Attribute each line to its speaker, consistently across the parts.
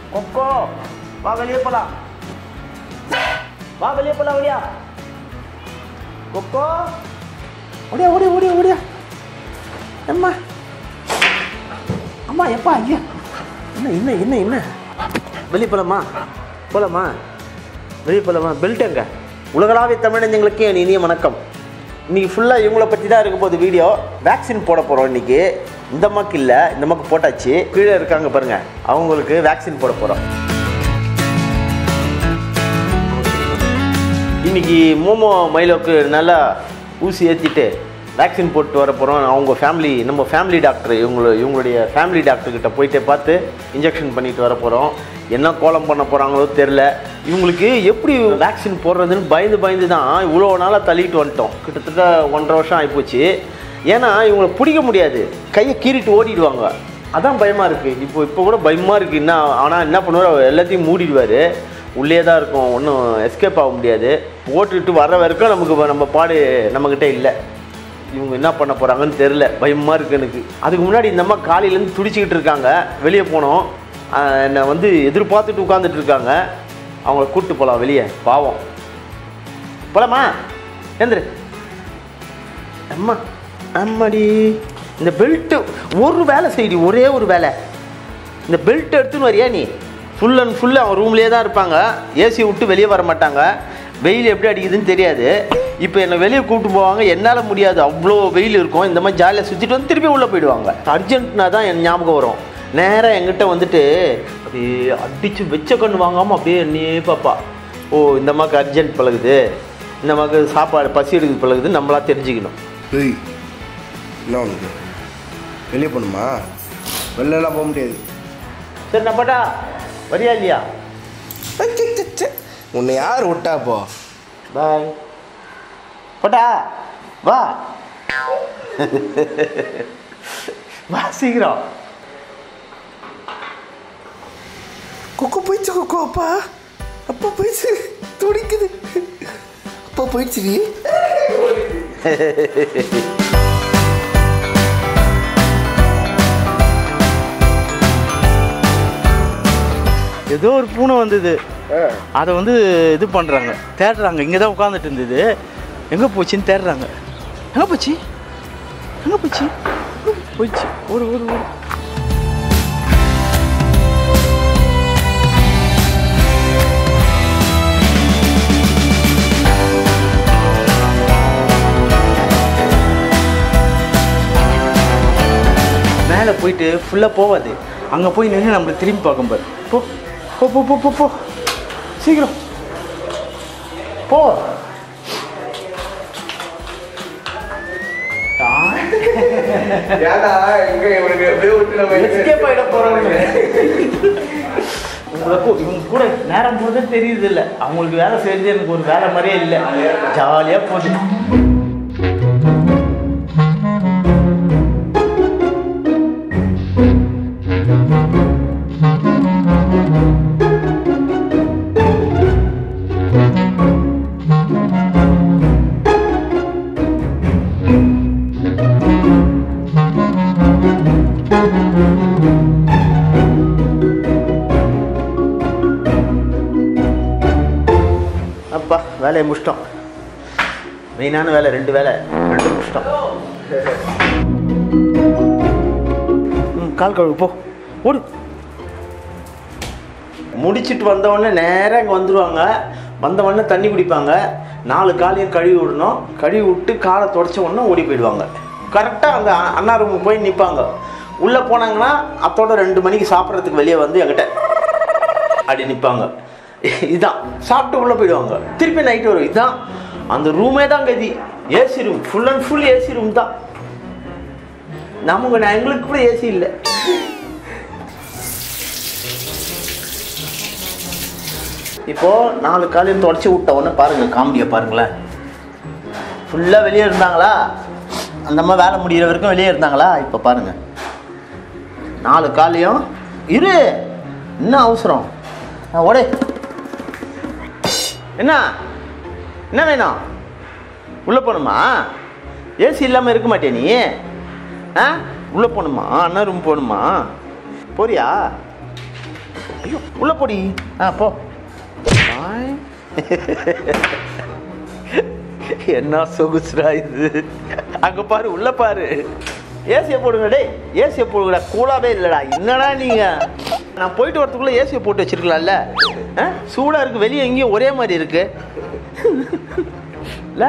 Speaker 1: கொக்கோ வா வெளியே போலாம். வா வெளியே போலாம். ஓடியா கொக்கோ. ஓடியா ஓடியா ஓடியா ஓடியா. அம்மா அம்மா எப்பா ஐயா. என்ன என்ன என்ன என்ன வெளியே போலாமா? போலாமா? வெளியே போலாமா? பெல்ட் எங்க? உலகளாவிய தமிழஞ்சங்களுக்கு என் இனிய வணக்கம். இன்றைக்கி ஃபுல்லாக இவங்கள பற்றி தான் இருக்க போகுது வீடியோ. வேக்சின் போட போகிறோம் இன்றைக்கி. இந்த மக்கு இல்லை, இந்த மக்கு போட்டாச்சு. கீழே இருக்காங்க பாருங்கள், அவங்களுக்கு வேக்சின் போட போகிறோம். இன்றைக்கி மோமோ மைலோக்கு நல்லா ஊசி ஏற்றிட்டு வேக்சின் போட்டு வர போகிறோம். அவங்க ஃபேமிலி, நம்ம ஃபேமிலி டாக்டர், இவங்களுடைய ஃபேமிலி டாக்டர்கிட்ட போயிட்டு பார்த்து இன்ஜெக்ஷன் பண்ணிட்டு வர போகிறோம். என்ன கோலம் பண்ண போகிறாங்களோ தெரில. இவங்களுக்கு எப்படி வேக்சின் போடுறதுன்னு பயந்து தான் இவ்வளோ நாளாக தள்ளிட்டு வந்துட்டோம். கிட்டத்தட்ட 1.5 வருஷம் ஆகிப்போச்சு. ஏன்னா இவங்களை பிடிக்க முடியாது, கையை கீறிட்டு ஓடிடுவாங்க. அதான் பயமாக இருக்குது. இப்போ கூட பயமாக இருக்குது. என்ன ஆனால் என்ன பண்ணுவார், எல்லாத்தையும் மூடிடுவார். உள்ளே தான் இருக்கும், ஒன்றும் எஸ்கேப் ஆக முடியாது. போட்டுட்டு வர்ற வரைக்கும் நம்ம பாடு நம்மக்கிட்ட இல்லை. இவங்க என்ன பண்ண போகிறாங்கன்னு தெரில, பயமாக இருக்குது எனக்கு. அதுக்கு முன்னாடி இந்த அம்மா காலையிலேருந்து துடிச்சிக்கிட்டு இருக்காங்க. வெளியே போனோம், என்னை எதிர்பார்த்துட்டு உட்காந்துட்டு இருக்காங்க. அவங்கள கூப்பிட்டு போகலாம் வெளியே, பாவம். போகலாமா? எந்திரு. அம்மா அம்மாடி, இந்த பெல்ட்டு ஒரு வேலை செய்டி, ஒரே ஒரு வேலை. இந்த பெல்ட் எடுத்துன்னு வரியா நீ? ஃபுல் அண்ட் ஃபுல்லு அவன் ரூம்லேயே தான் இருப்பாங்க. ஏசியை விட்டு வெளியே வர மாட்டாங்க. வெயில் எப்படி அடிக்குதுன்னு தெரியாது. இப்போ என்னை வெளியே கூப்பிட்டு போவாங்க, என்னால் முடியாது, அவ்வளோ வெயில் இருக்கும். இந்த மாதிரி ஜாலியாக சுற்றிட்டு வந்து திருப்பி உள்ளே போயிடுவாங்க. அர்ஜென்ட்னா தான் என் ஞாபகம் வரும். நேராக எங்கிட்ட வந்துட்டு அப்படியே அடித்து வெச்ச கண்ணு வாங்காமல் அப்படியே என்னையே பாப்பா. ஓ, இந்த மாதிரி அர்ஜென்ட் பழகுது, இந்த மாதிரி சாப்பாடு பசி எடுக்குது பழகுது, நம்மளா தெரிஞ்சுக்கணும்.
Speaker 2: என்ன உனக்கு வெளியே போகணுமா? வெளிலலாம் போக முடியாது.
Speaker 1: சரி நான் பாட்டா வரியா இல்லையா?
Speaker 2: உன்னை யார் விட்டா போ.
Speaker 1: பாய் போட்டா வா. வா சீக்கிரம்.
Speaker 2: கொக்கோ போயிடுச்சு. கொக்கோ அப்பா அப்பா போயிடுச்சு, துடிக்குது. அப்பா போயிடுச்சு. நீ
Speaker 1: ஏதோ ஒரு பூனை வந்தது, அதை இது பண்ணுறாங்க, தேடுறாங்க. இங்கே தான் உட்காந்துட்டு இருந்தது. எங்கே போச்சுன்னு தேடுறாங்க. எங்கே போச்சு? எங்கே போச்சு? போயிடுச்சு. ஒரு ஒரு ஒரு மேலே போயிட்டு ஃபுல்லாக போகாது. அங்கே போய் நின்று நம்மளை திரும்பி பார்க்கும் பாரு. போ போ போ போ போ போ சீக்கிரம் போ. இவங்க கூட நேரம் போதே தெரியுது இல்லை. அவங்களுக்கு வேலை செஞ்சு எனக்கு ஒரு வேலை மாதிரியே இல்லை. ஜாலியாக போகுது. அப்பா வேலையை முடிச்சிட்டோம். மெயினான வேலை 2 வேலை, 2 முடிச்சிட்டோம். கால் கழுவு போ, ஓடு. முடிச்சுட்டு வந்தவொடனே நேராக இங்கே வந்துடுவாங்க. வந்தவொடனே தண்ணி குடிப்பாங்க. 4 காலையும் கழுவி விடணும். கழுவி விட்டு காலை தொடச்ச உடனே ஓடி போயிடுவாங்க. கரெக்டாக அந்த அண்ணா ரூமுக்கு போய் நிற்பாங்க. உள்ளே போனாங்கன்னா அத்தோட 2 மணிக்கு சாப்பிட்றதுக்கு வெளியே வந்து என்கிட்ட அப்படி நிற்பாங்க. இதுதான் சாப்பிட்டு உள்ளே போயிடுவாங்க. திருப்பி நைட்டு வரும். இதுதான் அந்த ரூமே தான் கதி. AC room, full and full AC room தான். எங்களுக்கு கூட ஏசி இல்லை. இப்போது 4 காலையும் தொடச்சி விட்ட உடனே பாருங்கள், காமெடியை பாருங்களேன். ஃபுல்லாக வெளியே இருந்தாங்களா, அந்த மாதிரி வேலை முடிகிற வரைக்கும் வெளியே இருந்தாங்களா. இப்போ பாருங்கள், 4 காலையும் இரு. என்ன அவசரம்? ஓடே. என்ன வேணும்? உள்ளே போகணுமா? ஏசி இல்லாமல் இருக்க மாட்டே நீ? உள்ளே போகணுமா? அண்ணா ரூம் போகணுமா? போறியா? ஐயோ உள்ள போடி. போ. என்ன சொகுசுரா இது. அங்க பாரு, உள்ள பாரு. ஏசியை போடுங்க டே, ஏசியை போடுங்கடா. கூலாவே இல்லைடா. என்னடா நீங்க, நான் போயிட்டு வரதுக்குள்ள ஏசியை போட்டு வச்சிருக்கலாம்ல. சூடா இருக்கு, வெளியே எங்கேயும் ஒரே மாதிரி இருக்கு இல்ல.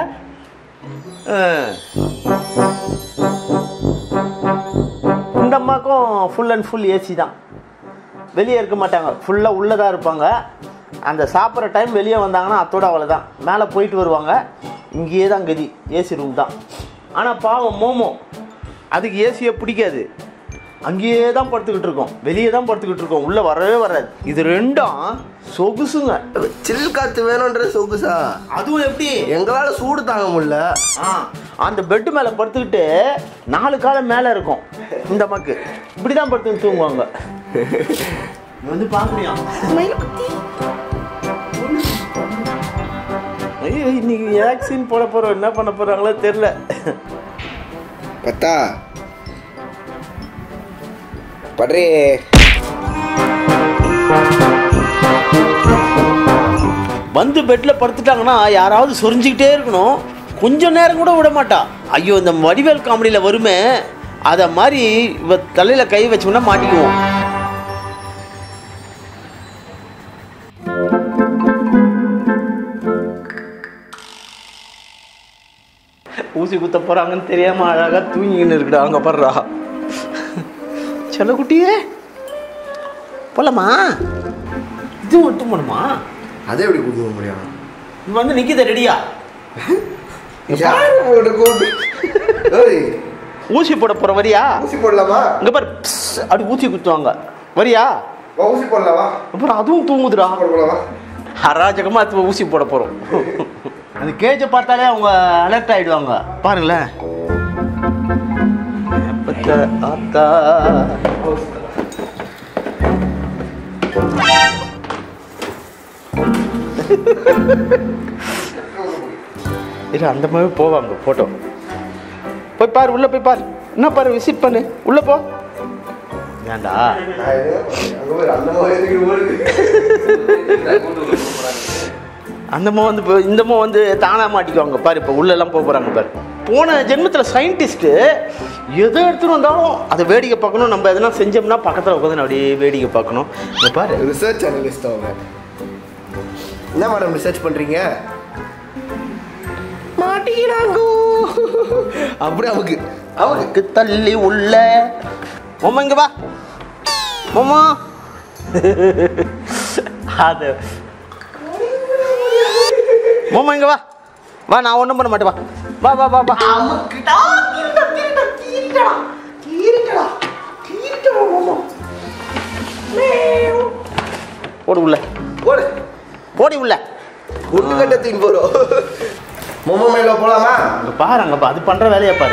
Speaker 1: இந்த அம்மாக்கும் ஃபுல் அண்ட் ஃபுல் ஏசி தான். வெளியே இருக்க மாட்டாங்க, ஃபுல்லாக உள்ளே தான் இருப்பாங்க. அந்த சாப்பிட்ற டைம் வெளியே வந்தாங்கன்னா அத்தோட அவ்வளோதான். மேலே போயிட்டு வருவாங்க. இங்கேயே தான் கதி, ஏசி ரூம் தான். ஆனால் பாவம் மோமோ, அதுக்கு ஏசியை பிடிக்காது. அங்கேயே தான் படுத்துக்கிட்டு இருக்கோம், வெளியே தான் படுத்துக்கிட்டு இருக்கோம், உள்ளே வரவே வராது. இது ரெண்டும் சொகுசுங்க.
Speaker 2: சில் காற்று வேணுன்ற சொகுசா?
Speaker 1: அதுவும் எப்படி,
Speaker 2: எங்களால் சூடு தாங்க முடியல.
Speaker 1: அந்த பெட்டு மேலே படுத்துக்கிட்டு 4 காலம் மேலே இருக்கும். இந்த அம்மாக்கு இப்படி தான் படுத்துக்கிட்டு தூங்குவாங்க. வந்து பார்க்குறியா ஐயோ, இன்னைக்கு வேக்சின் போட போகிறோம். என்ன பண்ண போகிறாங்களோ தெரில.
Speaker 2: பத்தா பட்ரே.
Speaker 1: வந்து பெட்டில் படுத்துட்டாங்கன்னா யாராவது சொரிஞ்சிக்கிட்டே இருக்கணும். கொஞ்சம் நேரம் கூட விட மாட்டா. ஐயோ, இந்த வடிவேல் காமெடியில் வருமே, அதை மாதிரி இவ தலையில் கை வச்சோம்னா மாட்டிக்குவோம். ஊசி குத்த போகிறாங்கன்னு தெரியாமல் அழகாக தூங்கின்னு இருக்குடா. அங்கே படுறா செல்லக்குட்டியே. போலாமா? இது மட்டும் பண்ணுமா?
Speaker 2: அதே எப்படி கொடுக்க முடியும்?
Speaker 1: இது வந்து நிற்கித ரெடியா? ஊசி போட போற வரியா?
Speaker 2: ஊசி போடலாமா?
Speaker 1: இங்க பாரு, அப்படி ஊசி குத்துவாங்க. வரியா?
Speaker 2: ஊசி போடலாமா?
Speaker 1: அப்புறம் அதுவும் தூங்குதுடா. அராஜகமா ஊசி போட போறோம். அந்த கேஜை பார்த்தாலே அவங்க அலர்ட் ஆயிடுவாங்க. பாருங்களேன். இது அந்த மாதிரி போவாங்க. போட்டோ போய் பாரு, உள்ள போய் பாரு. என்ன பாரு, விசிட் பண்ணு, உள்ள போ. ஏண்டா அந்தம்மா வந்து இந்தம்மா வந்து தானா மாட்டிக்குவாங்க பாரு. இப்போ உள்ளெல்லாம் போக போகிறாங்க பாரு. போன ஜென்மத்தில் சயின்டிஸ்ட்டு எதை எடுத்துகிட்டு வந்தாலும் அதை வேடிக்கை பார்க்கணும். நம்ம எதனா செஞ்சோம்னா பக்கத்தில் உட்காந்து அப்படியே வேடிக்கை பார்க்கணும். இங்கே பாரு,
Speaker 2: ரிசர்ச் அனலிஸ்ட் அவங்க. என்ன மேடம் ரிசர்ச் பண்ணுறீங்க?
Speaker 1: மாட்டிக்கிறாங்கோ.
Speaker 2: அப்படி
Speaker 1: அவருக்கு தள்ளி உள்ள மாமா இங்கே வா. மாமா அது மாமா இங்கே வா. வா, நான் ஒன்றும் பண்ண மாட்டேன். வா வா வா வா. ஓடு உள்ள,
Speaker 2: ஓடு
Speaker 1: ஓடி உள்ள.
Speaker 2: குண்டு கட்டத்தின் போகிறோம். மொம்மா மேலே போகலாமா?
Speaker 1: அங்கே பாரு, அங்கே அது பண்ணுற வேலையை பாரு.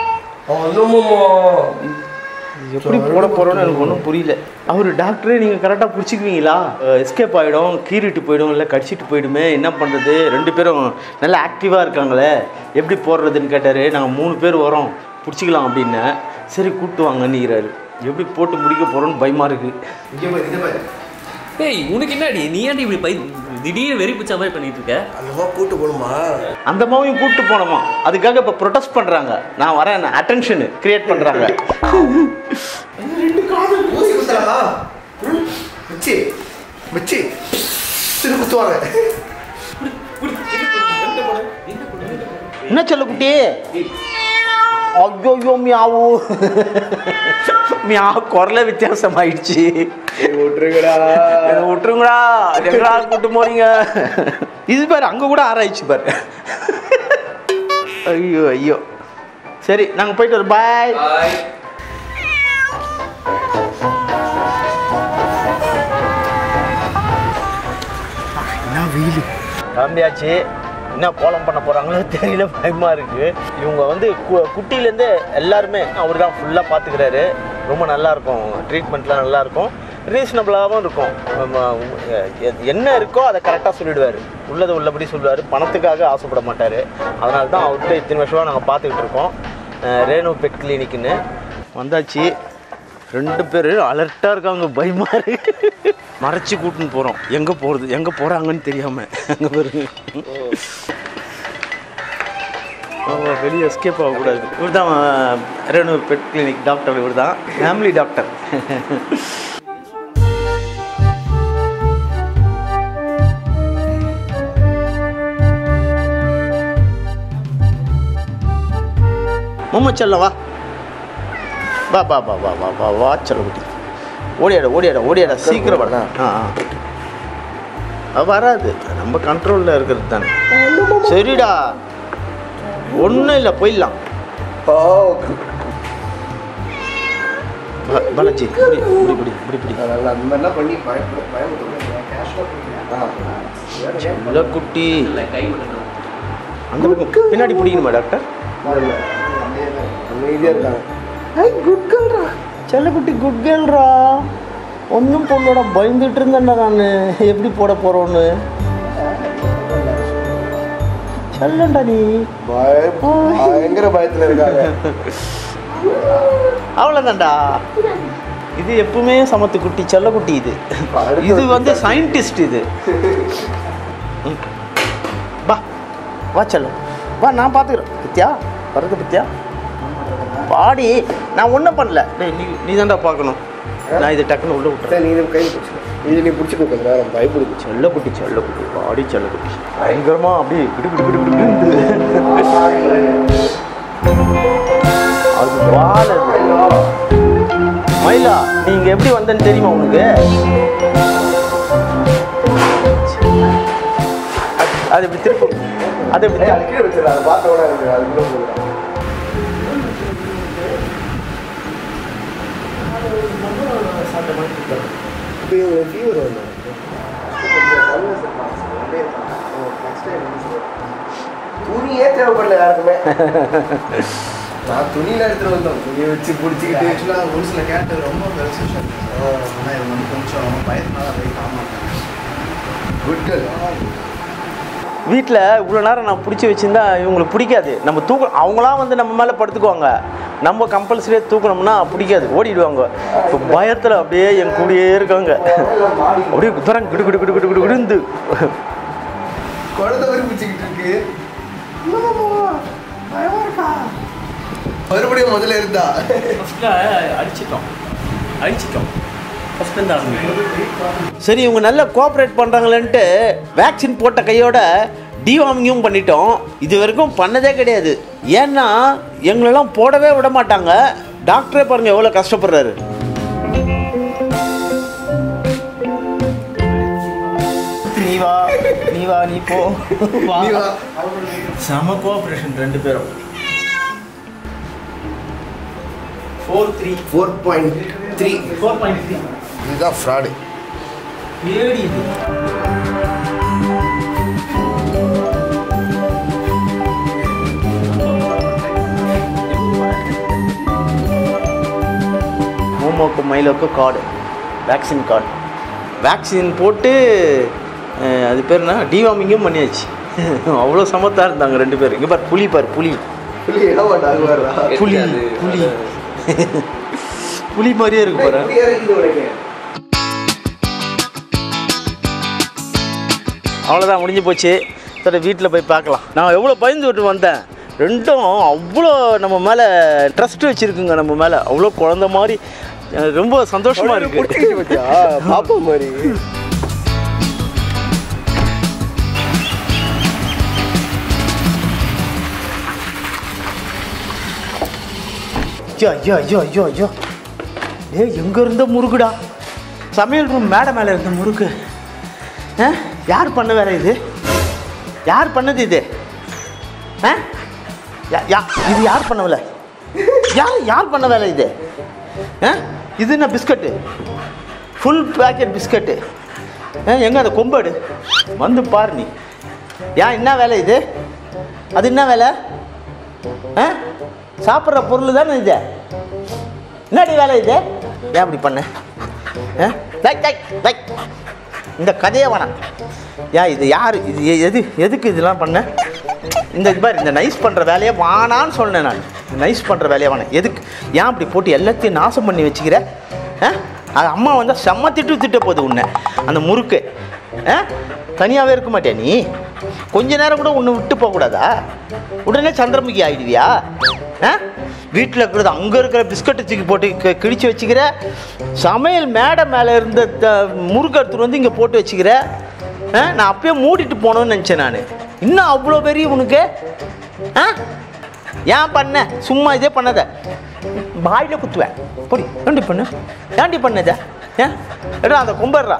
Speaker 1: எப்படி போட போகிறோன்னு எனக்கு ஒன்றும் புரியல. அவர் டாக்டரே நீங்கள் கரெக்டாக பிடிச்சிக்குவீங்களா? எஸ்கேப் ஆகிடும், கீறிட்டு போயிடும், இல்லை கடிச்சிட்டு போயிடுமே, என்ன பண்ணுறது? 2 பேரும் நல்லா ஆக்டிவாக இருக்காங்களே, எப்படி போடுறதுன்னு கேட்டார். நாங்கள் 3 பேர் வரோம், பிடிச்சிக்கலாம் அப்படின்னு. சரி கூப்பிட்டு வாங்கன்னுக்கிறாரு. எப்படி போட்டு முடிக்க போகிறோன்னு பயமாக இருக்குது.
Speaker 3: ஏய், உனக்கு என்னடி, நீ ஏன்டி இப்படி திடீர்னு வெறி பிடிச்ச மாதிரி பண்ணிட்டு இருக்க?
Speaker 2: அந்த கூப்பிட்டு போகணுமா?
Speaker 1: அந்த மாவையும் கூப்பிட்டு போனோமா, அதுக்காக இப்போ ப்ரொடெஸ்ட் பண்ணுறாங்க. நான் வரேன், அட்டென்ஷன் கிரியேட் பண்ணுறாங்க.
Speaker 2: 2 காது ஊசி குத்தலாமா? வச்சு வச்சு திரு குத்துவாங்க.
Speaker 1: என்ன சொல்ல குட்டி? ஐயோ மியாவு மியா, குரல வித்தியாசம் ஆயிடுச்சு.
Speaker 2: விட்டுருங்கடா
Speaker 1: விட்டுருங்கடா. எங்கடா கூட்டு போறீங்க? இது பாரு, அங்க கூட ஆராய்ச்சி பாரு. ஐயோ ஐயோ. சரி, நாங்கள் போயிட்டு வரோம். பாய். என்ன வெயில் கிளம்பியாச்சு. என்ன கோலம் பண்ண போகிறாங்களோ தெரியல, பயமாக இருக்குது. இவங்க வந்து குட்டியிலேருந்து எல்லாருமே அவர் தான் ஃபுல்லாக பார்த்துக்கிறாரு. ரொம்ப நல்லாயிருக்கும், ட்ரீட்மெண்ட்லாம் நல்லாயிருக்கும், ரீசனபிளாகவும் இருக்கும். என்ன இருக்கோ அதை கரெக்டாக சொல்லிவிடுவார், உள்ளதை உள்ளபடி சொல்லுவார். பணத்துக்காக ஆசைப்பட மாட்டார். அதனால தான் அவர்கிட்ட இத்தனை வருஷமாக நாங்கள் பார்த்துக்கிட்டு இருக்கோம். ரேணு பெட் கிளினிக்குன்னு வந்தாச்சு. 2 பேர் அலர்ட்டாக இருக்காங்க, பயமா இருக்கு. மறைச்சி கூட்டின்னு போகிறோம். எங்கே போகிறது, எங்கே போகிறாங்கன்னு தெரியாமல். அங்கே பாருங்க, வெளியே எஸ்கேப் ஆகக்கூடாது. இவர் தான் ரெனு பெட் கிளினிக் டாக்டர். இவர் தான் ஃபேமிலி டாக்டர். மம்மா செல்ல வா வா வா வா வா வா வா வா செல்ல குட்டி. ஓடியாட சீக்கிரம் வர. வராது, நம்ம கண்ட்ரோலில் இருக்கிறது தானே. சரிடா, ஒன்றும் இல்லை, போயிடலாம். பாலாஜி இப்படி குட்டி அந்த பக்கம் பின்னாடி பிடிக்கணுமா டாக்டர்? குட் கேர்ள்ரா, செல்லக்குட்டி குட் கேர்ள்ரா. ஒன்றும் பொண்ணோட பயந்துட்டு இருந்தேன்டா நான், எப்படி போட போகிறோன்னு. செல்லண்டா நீ
Speaker 2: பயங்கர பயத்தில் இருக்காங்க.
Speaker 1: அவ்வளோதான்டா. இது எப்பவுமே சமத்து குட்டி, செல்லக்குட்டி. இது வந்து சயின்டிஸ்ட். இது வா வா செல்லம் வா, நான் பார்த்துக்கிறேன். பத்தியா வரது, பத்தியா பாடி. நான் ஒன்றும் பண்ணல. நீ தான்டா பார்க்கணும். நான் இதை டக்குன்னு உள்ள விட்டுறேன்.
Speaker 2: நீ கையில் பிடிச்சி இது நீ பிடிச்சிட்டு கொஞ்சம் நேரம் பயப்படுது.
Speaker 1: செல்லக்குட்டி பாடி செல்லக்குட்டி பயங்கரமாக அப்படியே அது வாழ. மயிலா, நீங்க எப்படி வந்தேன்னு தெரியுமா உனக்கு? அது எப்படி திருப்பி அது எப்படி
Speaker 2: துணியே தேவைப்படல யாருக்குமே. நான் துணியில் எடுத்துகிட்டு வந்தோம், துணியை வச்சு பிடிச்சிக்கிட்டு.
Speaker 4: ஆக்சுவலாக ஒரு சில கேட்டு ரொம்ப பெருசு. ஆனால் இவங்க வந்து கொஞ்சம் பயத்தினால போய் காமாட்டாங்க.
Speaker 2: Good girl.
Speaker 1: வீட்டில் இவ்வளோ நேரம் நான் பிடிச்சி வச்சுருந்தா இவங்களுக்கு பிடிக்காது. நம்ம அவங்களாம் வந்து நம்ம மேலே படுத்துக்குவாங்க. நம்ம கம்பல்சரியாக தூக்கணும்னா பிடிக்காது, ஓடிடுவாங்க. இப்போ பயத்தில் அப்படியே என் கூடயே இருக்காங்க. அப்படியே தரம் கிடு
Speaker 2: குழந்தை விரும்பிச்சுக்கிட்டு இருக்கு. மறுபடியும் முதல்ல இருந்தா
Speaker 3: அடிச்சிட்டோம் ஃபஸ்ட் இருந்து
Speaker 1: சரி, இவங்க நல்லா கோஆப்ரேட் பண்ணுறாங்களேன்ட்டு வேக்சின் போட்ட கையோட டிவார்மிங்கும் பண்ணிட்டோம். இது வரைக்கும் பண்ணதே கிடையாது. ஏன்னா எங்களெல்லாம் போடவே விட மாட்டாங்க. டாக்டரே பாருங்க எவ்வளோ கஷ்டப்படுறாரு. நீ போ. செம கோஆப்ரேஷன் 2 பேரும். 4.3
Speaker 2: இதுதான் ஃப்ராடு.
Speaker 1: ஏடி இது மோமோக்கு மயிலோக்கு கார்டு, வேக்சின் கார்டு. வேக்சின் போட்டு அது பேர் என்ன, டிவார்மிங்கும் பண்ணியாச்சு. அவ்வளோ சமத்தாக இருந்தாங்க 2 பேர். இங்கே பார், புலி பார், புலி புலி மாதிரியே இருக்கு பாரு. அவ்வளோதான், முடிஞ்சு போச்சு. சரி, வீட்டில் போய் பார்க்கலாம். நான் எவ்வளோ பயந்து விட்டு வந்தேன். 2ம் அவ்வளோ நம்ம மேலே ட்ரஸ்ட் வச்சுருக்குங்க. நம்ம மேலே அவ்வளோ குழந்த மாதிரி. ரொம்ப சந்தோஷமாக இருக்குது.
Speaker 2: பாப்பா மாதிரி.
Speaker 1: ஐயோ எங்கே இருந்த முறுக்குடா? சமையல் ரூம் மேடை மேலே இருந்த முறுக்கு. யார் பண்ண வேலை இது? யார் பண்ணது இது? இது யார் பண்ண வேலை? யார் பண்ண வேலை இது? இது என்ன பிஸ்கட்டு? Full packet biscuit. எங்கே அந்த கொம்படு வந்து பாரு நீ. என்ன வேலை இது? அது என்ன வேலை? சாப்பிட்ற பொருள் தானே இது. என்னடி வேலை இது? ஏன் அப்படி பண்ண? இந்த கதையே வேணாம். இது யார்? இது எதுக்கு இதெல்லாம் பண்ண? இந்த மாதிரி இந்த நைஸ் பண்ணுற வேலையை வானான்னு சொன்னேன் நான். நைஸ் பண்ணுற வேலையாவானே எதுக்கு ஏன் அப்படி போட்டு எல்லாத்தையும் நாசம் பண்ணி வச்சுக்கிற? அது அம்மா வந்தால் செம்ம திட்ட போகுது உன்னை. அந்த முறுக்கு தனியாகவே இருக்க மாட்டியா நீ? கொஞ்ச நேரம் கூட ஒன்று விட்டு போகக்கூடாதா? உடனே சந்திரமுகி ஆகிடுவியா? வீட்டில் இருக்கிறது அங்கே இருக்கிற பிஸ்கட்டை தூக்கி போட்டு கிழிச்சு வச்சுக்கிற. சமையல் மேடை மேலே இருந்த முறுக்கு எடுத்துகிட்டு வந்து இங்கே போட்டு வச்சுக்கிற. நான் அப்பயே மூடிட்டு போனோன்னு நினச்சேன் நான். இன்னும் அவ்வளோ பெரிய உனக்கு ஏன் பண்ண? சும்மா இதே பண்ணாத, வாயில குத்துவேன். பொடி ஏண்டி பண்ணு, ஏண்டி பண்ணத? ஏடா அந்த கொம்பர்றா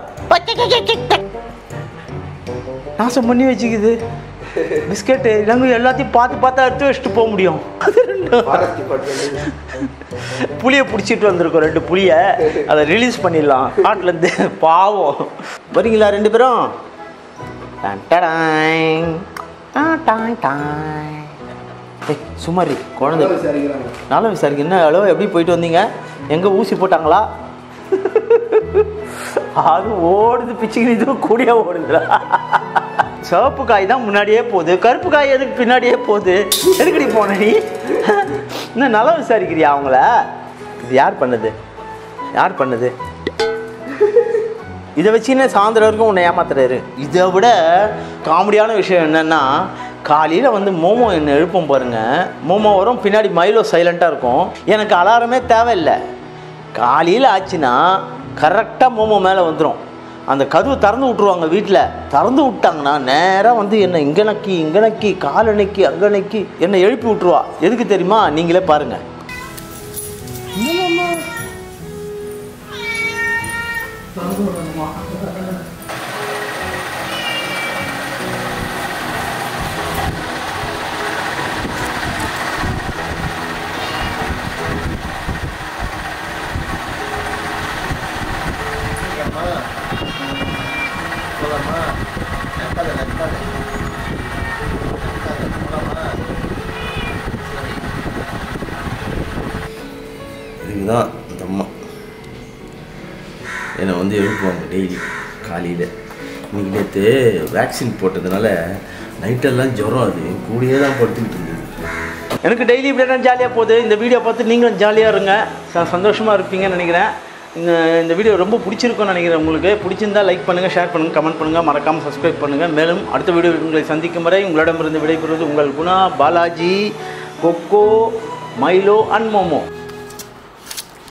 Speaker 1: நாசம் பண்ணி வச்சுக்குது பிஸ்கெட்டு. நாங்கள் எல்லாத்தையும் பார்த்து எடுத்து வச்சுட்டு போக முடியும். புளியை பிடிச்சிட்டு வந்திருக்கோம், 2 புளியை. அதை ரிலீஸ் பண்ணிடலாம் காட்டிலேருந்து. பாவம். வரீங்களா 2 பேரும்? சுமாரி குழந்தை நல்லா விசாரிக்க. என்ன அளவு எப்படி போயிட்டு வந்தீங்க? எங்கே ஊசி போட்டாங்களா? அது ஓடுது பிச்சுக்கிட்டு, இது கூடிய ஓடுதுடா. சிவப்பு காய் தான் முன்னாடியே போகுது, கருப்பு காய் எதுக்கு பின்னாடியே போகுது? எதுக்கடி போன நீ? இன்னும் நல்லா விசாரிக்கிறியா அவங்கள? இது யார் பண்ணது? யார் பண்ணது? இதை வச்சுன்னு சாயந்தரம் வரைக்கும் உன்னை ஏமாத்துறாரு. இதை விட காமெடியான விஷயம் என்னென்னா, காலையில் வந்து மோமோ என்னை எழுப்போம் பாருங்க. மோமோ வரும், பின்னாடி மைலோ சைலண்ட்டாக இருக்கும். எனக்கு அலாரமே தேவையில்லை. காலையில் ஆச்சுன்னா கரெக்டாக மோமோ மேலே வந்துடும். அந்த கதவு திறந்து விட்ருவாங்க. வீட்டில் திறந்து விட்டாங்கன்னா நேராக வந்து என்னை இங்கே நக்கி காலை நக்கி அங்கே நக்கி என்னை எழுப்பி விட்ருவா. எதுக்கு தெரியுமா? நீங்களே பாருங்கள்.
Speaker 2: இதுதான் இந்த அம்மா என்னை வந்து எழுப்புவாங்க டெய்லி காலையில். இன்றைக்கி நேற்று வேக்சின் போட்டதுனால நைட்டெல்லாம் ஜுரம், அது கூடயே தான் படுத்துக்கிட்டு இருந்தது.
Speaker 1: எனக்கு டெய்லி இப்படி தான் ஜாலியாக போகுது. இந்த வீடியோ பார்த்து நீங்களும் ஜாலியாக இருங்க, சந்தோஷமாக இருப்பீங்கன்னு நினைக்கிறேன். இந்த வீடியோ ரொம்ப பிடிச்சிருக்குன்னு நினைக்கிறேன். உங்களுக்கு பிடிச்சிருந்தால் லைக் பண்ணுங்கள், ஷேர் பண்ணுங்கள், கமெண்ட் பண்ணுங்கள், மறக்காமல் சப்ஸ்கிரைப் பண்ணுங்கள். மேலும் அடுத்த வீடியோ உங்களை சந்திக்கும் வரை உங்களிடமிருந்து விடைபெறுவது உங்கள் Guna, Balaji, Coco, Milo and momo.